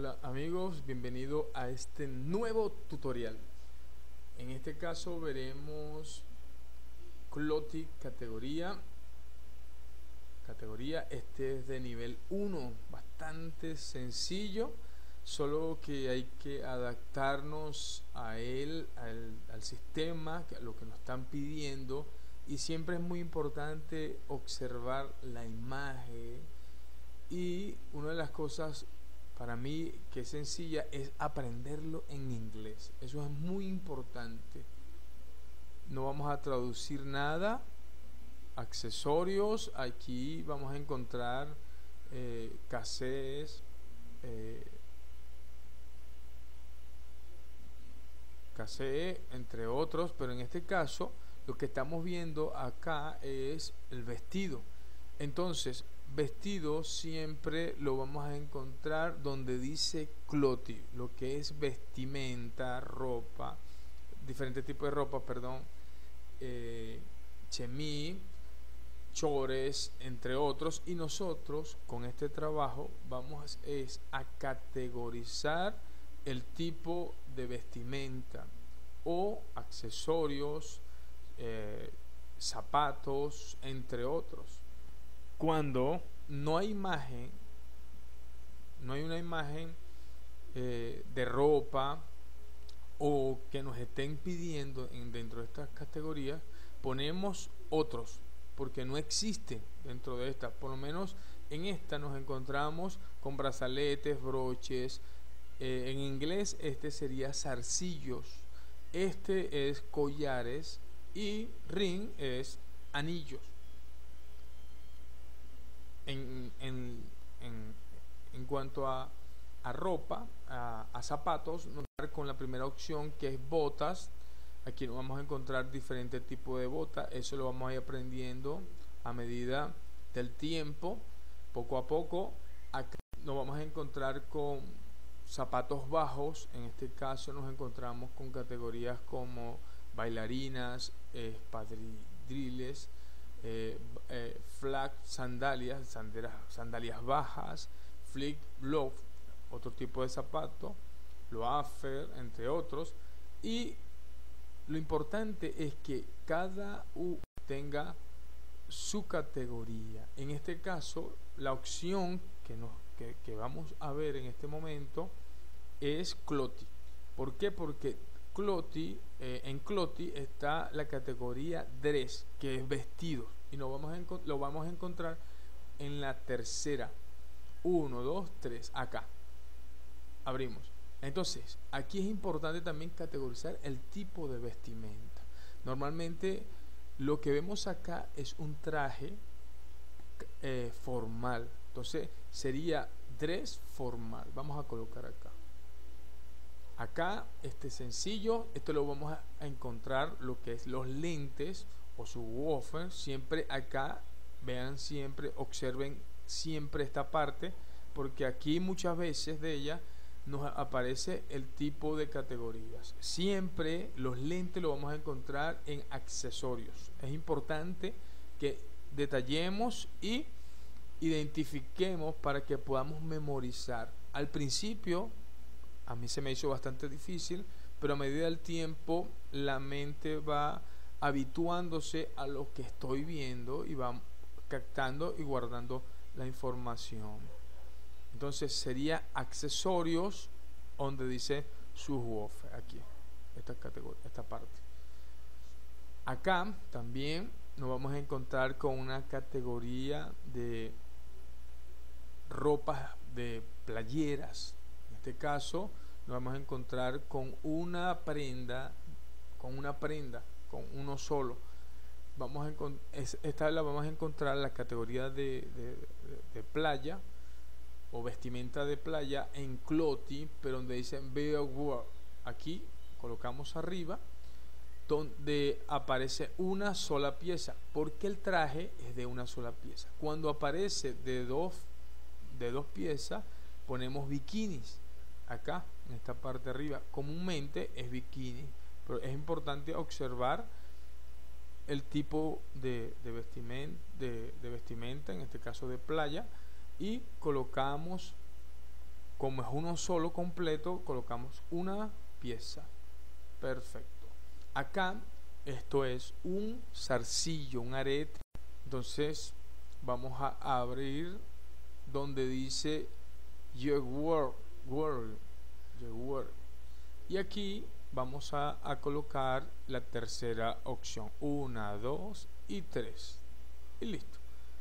Hola amigos, bienvenido a este nuevo tutorial. En este caso veremos Clothy categoría. Este es de nivel 1, bastante sencillo, solo que hay que adaptarnos a él, al sistema, a lo que nos están pidiendo, y siempre es muy importante observar la imagen. Y una de las cosas para mí que es sencilla es aprenderlo en inglés. Eso es muy importante. No vamos a traducir nada. Accesorios, aquí vamos a encontrar cassettes, eh, cassette, entre otros, pero en este caso lo que estamos viendo acá es el vestido. Entonces, vestido siempre lo vamos a encontrar donde dice clothing, lo que es vestimenta, ropa, diferentes tipos de ropa, perdón, chemise, chores, entre otros. Y nosotros con este trabajo vamos a categorizar el tipo de vestimenta o accesorios, zapatos, entre otros. Cuando no hay imagen, no hay una imagen de ropa o que nos estén pidiendo dentro de estas categorías, ponemos otros, porque no existe dentro de esta. Por lo menos en esta nos encontramos con brazaletes, broches, en inglés este sería zarcillos, este es collares y ring es anillos. En cuanto a ropa, a zapatos, nos vamos a con la primera opción, que es botas. Aquí nos vamos a encontrar diferentes tipos de botas. Eso lo vamos a ir aprendiendo a medida del tiempo, poco a poco. Acá nos vamos a encontrar con zapatos bajos. En este caso nos encontramos con categorías como bailarinas, espadrilles, flag, sandalias bajas, flick loaf, otro tipo de zapato, loafer, entre otros. Y lo importante es que cada U tenga su categoría. En este caso, la opción que vamos a ver en este momento es Clothy. ¿Por qué? Porque en Clothy está la categoría dress, que es vestido, y lo vamos a encontrar en la tercera. 1, 2, 3, acá abrimos. Entonces aquí es importante también categorizar el tipo de vestimenta. Normalmente lo que vemos acá es un traje formal, entonces sería dress formal. Vamos a colocar acá este sencillo. Esto lo vamos a encontrar lo que es los lentes o su woofer. Siempre acá, vean, siempre observen siempre esta parte, porque aquí muchas veces de ella nos aparece el tipo de categorías. Siempre los lentes lo vamos a encontrar en accesorios. Es importante que detallemos y identifiquemos para que podamos memorizar. Al principio a mí se me hizo bastante difícil, pero a medida del tiempo la mente va habituándose a lo que estoy viendo y va captando y guardando la información. Entonces sería accesorios, donde dice subwoofer, aquí, esta categoría, esta parte. Acá también nos vamos a encontrar con una categoría de ropas de playeras. En este caso nos vamos a encontrar con una prenda, con uno solo. Esta la vamos a encontrar en la categoría de playa o vestimenta de playa en Clothy, pero donde dicen Beowulf. Aquí colocamos arriba donde aparece una sola pieza, porque el traje es de una sola pieza. Cuando aparece de dos piezas, ponemos bikinis. Acá en esta parte de arriba comúnmente es bikini, pero es importante observar el tipo de vestimenta, en este caso de playa, y colocamos como es uno solo completo, colocamos una pieza. Perfecto. Acá esto es un zarcillo, un arete. Entonces vamos a abrir donde dice your word. Y aquí vamos a colocar la tercera opción. 1, 2 y 3. Y listo.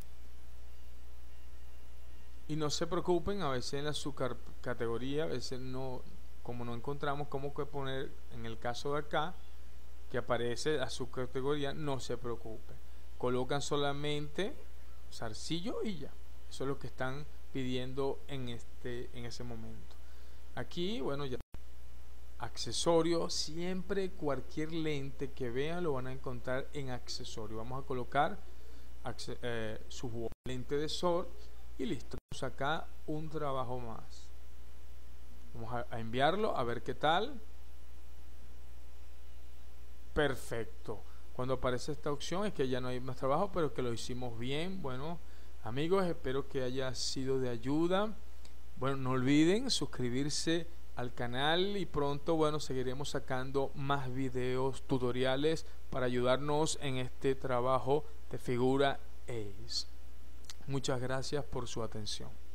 Y no se preocupen, a veces en la subcategoría, a veces no, como no encontramos cómo que poner, en el caso de acá, que aparece la subcategoría, no se preocupen. Colocan solamente zarcillo y ya. Eso es lo que están pidiendo en ese momento. Aquí, bueno, ya. Accesorio, siempre cualquier lente que vean lo van a encontrar en accesorio. Vamos a colocar su lente de sol y listo. Tenemos acá un trabajo más. Vamos a enviarlo a ver qué tal. Perfecto. Cuando aparece esta opción es que ya no hay más trabajo, pero que lo hicimos bien. Bueno, amigos, espero que haya sido de ayuda. Bueno, no olviden suscribirse al canal y pronto, bueno, seguiremos sacando más videos tutoriales para ayudarnos en este trabajo de figura Ace. Muchas gracias por su atención.